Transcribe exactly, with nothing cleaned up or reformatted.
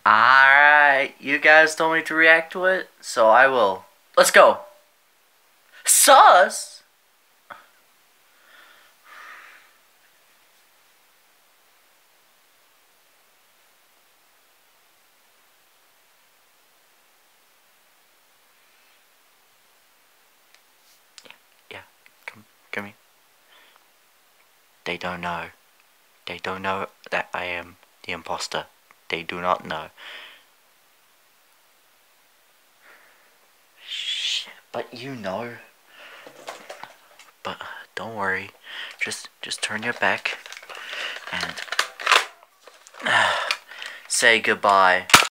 Alright, you guys told me to react to it, so I will. Let's go! Sus! Yeah, come, come here. They don't know. They don't know that I am the imposter. They do not know. Shit, but you know. But uh, don't worry. Just, just turn your back and uh, say goodbye.